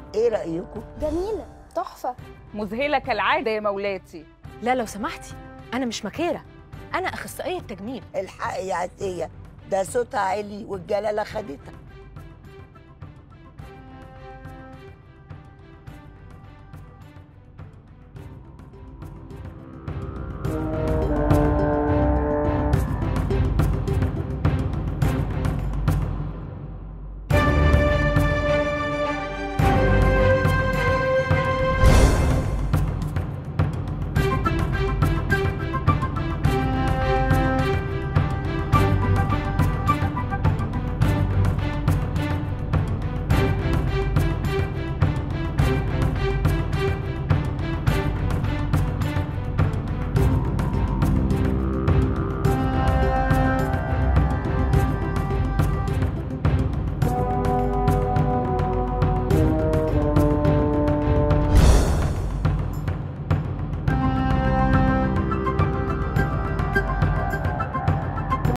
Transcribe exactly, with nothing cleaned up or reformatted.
ايه رايكم؟ جميله تحفه. مذهله كالعاده يا مولاتي. لا لو سمحتي، انا مش مكيره، انا اخصائيه تجميل. الحق يا عتيه، ده صوتها عالي والجلاله خدتها.